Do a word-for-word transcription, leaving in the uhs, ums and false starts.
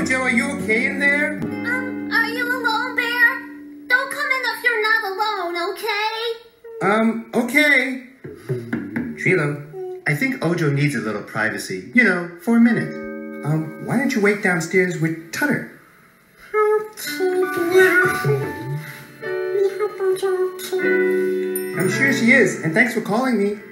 Ojo, are you okay in there? Um, are you alone, Bear? Don't come in if you're not alone, okay? Um, okay. Trilo, I think Ojo needs a little privacy. You know, for a minute. Um, why don't you wait downstairs with Tutter? I'm sure she is, and thanks for calling me.